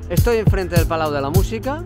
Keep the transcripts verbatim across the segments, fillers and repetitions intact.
Estoy enfrente del Palau de la Música.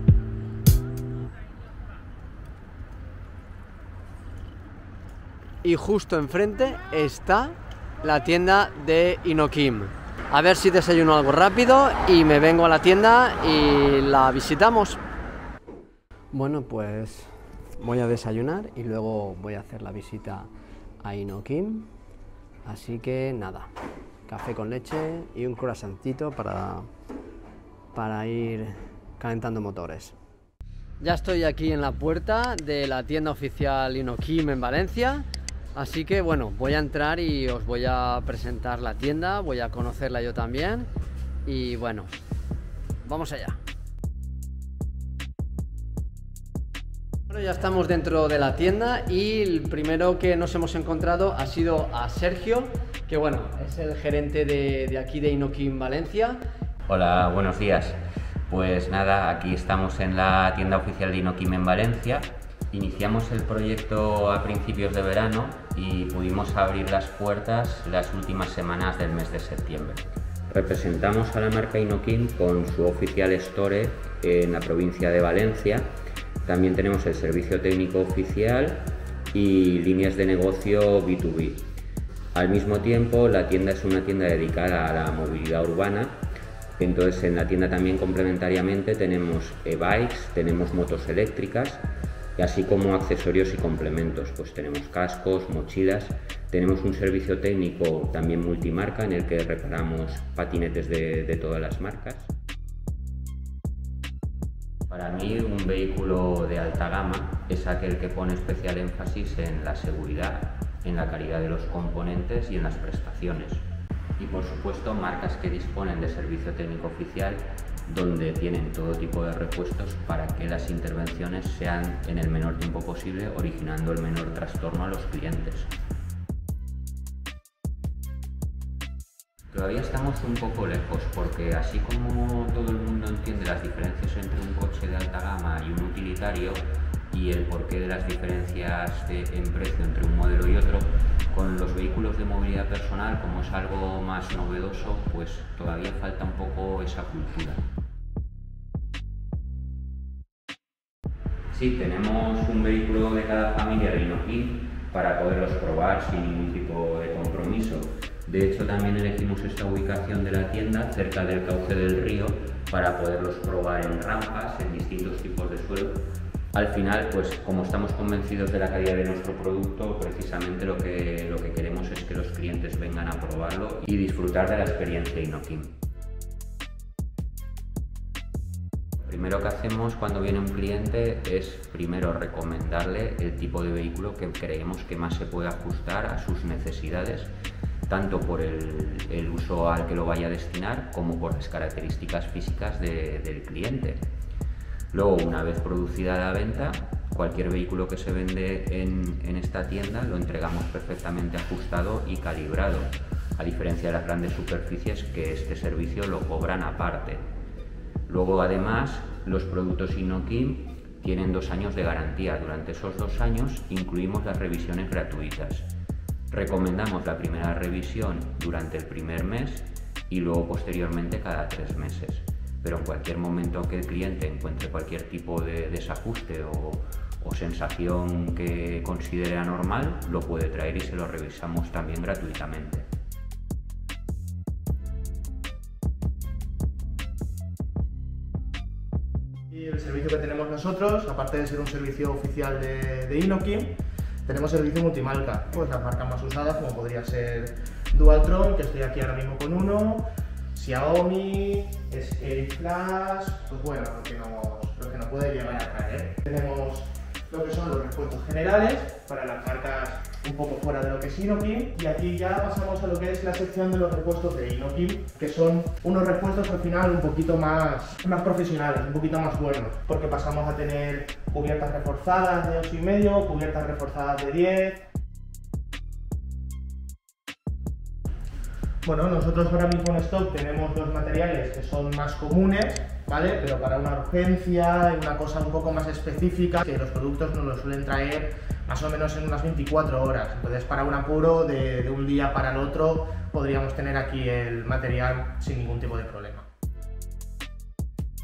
Y justo enfrente está la tienda de Inokim. A ver si desayuno algo rápido y me vengo a la tienda y la visitamos. Bueno, pues voy a desayunar y luego voy a hacer la visita a Inokim. Así que nada, café con leche y un croissantito para, para ir calentando motores. Ya estoy aquí en la puerta de la tienda oficial Inokim en Valencia. Así que bueno, voy a entrar y os voy a presentar la tienda, voy a conocerla yo también y bueno, vamos allá. Bueno, ya estamos dentro de la tienda y el primero que nos hemos encontrado ha sido a Sergio, que bueno, es el gerente de, de aquí de Inokim Valencia. Hola, buenos días. Pues nada, aquí estamos en la tienda oficial de Inokim en Valencia. Iniciamos el proyecto a principios de verano y pudimos abrir las puertas las últimas semanas del mes de septiembre. Representamos a la marca Inokim con su oficial store en la provincia de Valencia. También tenemos el servicio técnico oficial y líneas de negocio B dos B. Al mismo tiempo, la tienda es una tienda dedicada a la movilidad urbana. Entonces, en la tienda también complementariamente tenemos e-bikes, tenemos motos eléctricas, así como accesorios y complementos. Pues tenemos cascos, mochilas, tenemos un servicio técnico también multimarca en el que reparamos patinetes de, de todas las marcas. Para mí, un vehículo de alta gama es aquel que pone especial énfasis en la seguridad, en la calidad de los componentes y en las prestaciones. Y por supuesto, marcas que disponen de servicio técnico oficial, donde tienen todo tipo de repuestos para que las intervenciones sean en el menor tiempo posible, originando el menor trastorno a los clientes. Todavía estamos un poco lejos porque así como todo el mundo entiende las diferencias entre un coche de alta gama y un utilitario y el porqué de las diferencias de, en precio entre un modelo y otro, con los vehículos de movilidad personal, como es algo más novedoso, pues todavía falta un poco esa cultura. Sí, tenemos un vehículo de cada familia de Inokim para poderlos probar sin ningún tipo de compromiso. De hecho, también elegimos esta ubicación de la tienda cerca del cauce del río para poderlos probar en rampas, en distintos tipos de suelo. Al final, pues como estamos convencidos de la calidad de nuestro producto, precisamente lo que, lo que queremos es que los clientes vengan a probarlo y disfrutar de la experiencia Inokim. Lo primero que hacemos cuando viene un cliente es primero recomendarle el tipo de vehículo que creemos que más se puede ajustar a sus necesidades, tanto por el, el uso al que lo vaya a destinar como por las características físicas de, del cliente. Luego, una vez producida la venta, cualquier vehículo que se vende en, en esta tienda lo entregamos perfectamente ajustado y calibrado, a diferencia de las grandes superficies que este servicio lo cobran aparte. Luego, además, los productos Inokim tienen dos años de garantía. Durante esos dos años incluimos las revisiones gratuitas. Recomendamos la primera revisión durante el primer mes y luego posteriormente cada tres meses. Pero en cualquier momento que el cliente encuentre cualquier tipo de desajuste o, o sensación que considere anormal, lo puede traer y se lo revisamos también gratuitamente. Y el servicio que tenemos nosotros, aparte de ser un servicio oficial de, de Inokim, tenemos servicio multimarca, pues las marcas más usadas como podría ser Dualtron, que estoy aquí ahora mismo con uno, Xiaomi, Scale Flash, pues bueno, lo que nos, lo que nos puede llegar a traer. Tenemos lo que son los repuestos generales para las marcas un poco fuera de lo que es Inokim, y aquí ya pasamos a lo que es la sección de los repuestos de Inokim, que son unos repuestos al final un poquito más, más profesionales, un poquito más buenos, porque pasamos a tener cubiertas reforzadas de ocho y medio, cubiertas reforzadas de diez. Bueno, nosotros ahora mismo en stock tenemos dos materiales que son más comunes, ¿vale? Pero para una urgencia y una cosa un poco más específica, que los productos nos los suelen traer más o menos en unas veinticuatro horas. Entonces, para un apuro de, de un día para el otro, podríamos tener aquí el material sin ningún tipo de problema.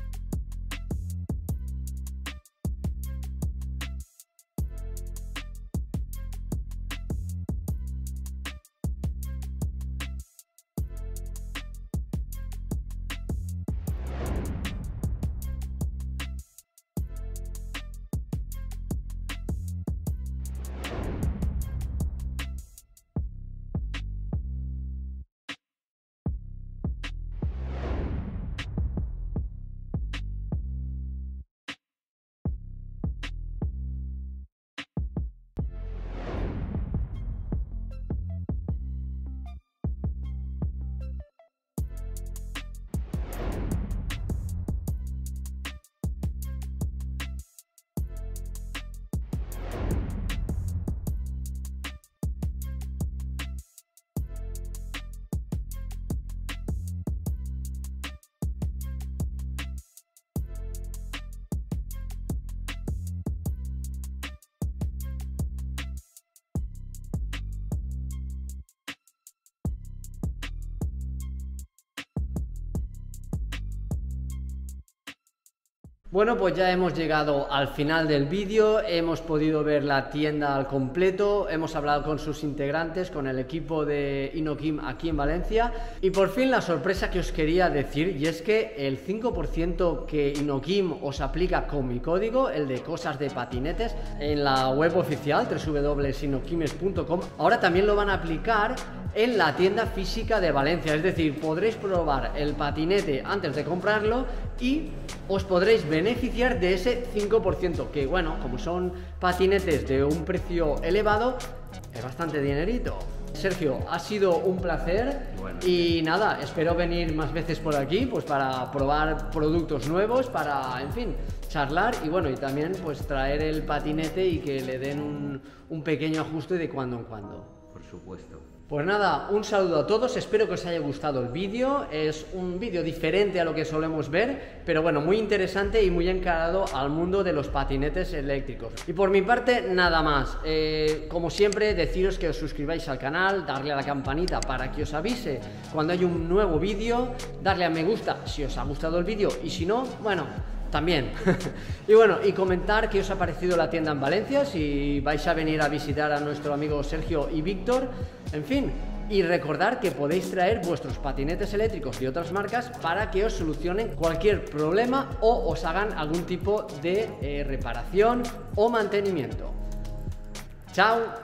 Bueno, pues ya hemos llegado al final del vídeo, hemos podido ver la tienda al completo, hemos hablado con sus integrantes, con el equipo de Inokim aquí en Valencia y por fin la sorpresa que os quería decir, y es que el cinco por ciento que Inokim os aplica con mi código, el de cosas de patinetes, en la web oficial w w w punto inokimes punto com, ahora también lo van a aplicar en la tienda física de Valencia, es decir, podréis probar el patinete antes de comprarlo y os podréis beneficiar de ese cinco por ciento, que bueno, como son patinetes de un precio elevado, es bastante dinerito. Sergio, ha sido un placer bueno, y nada, espero venir más veces por aquí pues para probar productos nuevos, para, en fin, charlar y bueno, y también pues traer el patinete y que le den un, un pequeño ajuste de cuando en cuando. Por supuesto. Pues nada, un saludo a todos, espero que os haya gustado el vídeo, es un vídeo diferente a lo que solemos ver, pero bueno, muy interesante y muy encarado al mundo de los patinetes eléctricos. Y por mi parte, nada más, eh, como siempre, deciros que os suscribáis al canal, darle a la campanita para que os avise cuando hay un nuevo vídeo, darle a me gusta si os ha gustado el vídeo y si no, bueno, también. Y bueno, y comentar qué os ha parecido la tienda en Valencia, si vais a venir a visitar a nuestro amigo Sergio y Víctor, en fin, y recordar que podéis traer vuestros patinetes eléctricos de otras marcas para que os solucionen cualquier problema o os hagan algún tipo de eh, reparación o mantenimiento. ¡Chao!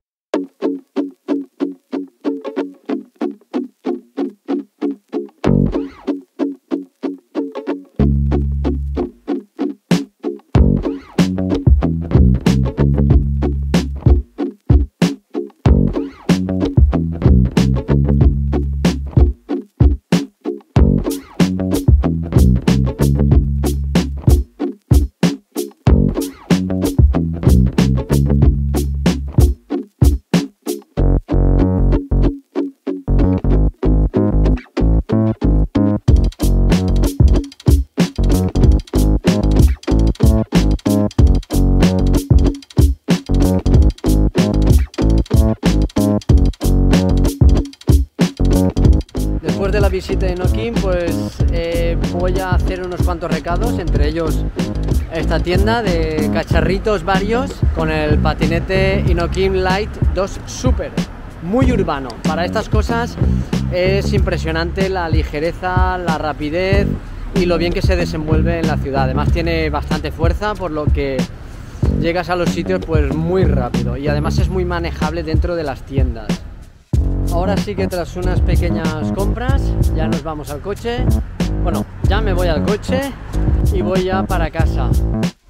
Después de la visita de Inokim, pues eh, voy a hacer unos cuantos recados, entre ellos esta tienda de cacharritos varios con el patinete Inokim Light dos Super, muy urbano. Para estas cosas es impresionante la ligereza, la rapidez y lo bien que se desenvuelve en la ciudad. Además tiene bastante fuerza, por lo que llegas a los sitios pues muy rápido y además es muy manejable dentro de las tiendas. Ahora sí que tras unas pequeñas compras ya nos vamos al coche. Bueno, ya me voy al coche y voy ya para casa.